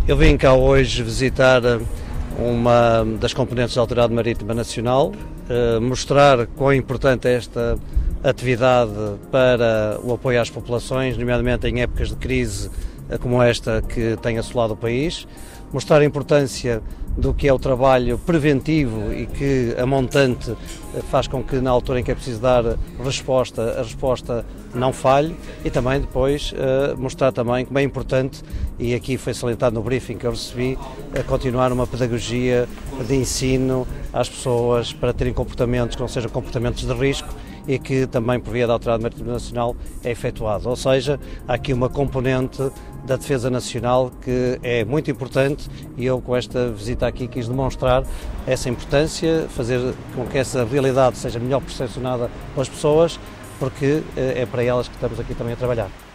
Eu vim cá hoje visitar uma das componentes da Autoridade Marítima Nacional, mostrar quão importante é esta atividade para o apoio às populações, nomeadamente em épocas de crise como esta que tem assolado o país, mostrar a importância do que é o trabalho preventivo e que a montante faz com que na altura em que é preciso dar resposta, a resposta não falhe, e também depois mostrar também como é importante, e aqui foi salientado no briefing que eu recebi, continuar uma pedagogia de ensino às pessoas para terem comportamentos que não sejam comportamentos de risco e que também por via da Autoridade Marítima Nacional é efetuado. Ou seja, há aqui uma componente da defesa nacional que é muito importante, e eu com esta visita aqui quis demonstrar essa importância, fazer com que essa realidade seja melhor percepcionada pelas pessoas, porque é para elas que estamos aqui também a trabalhar.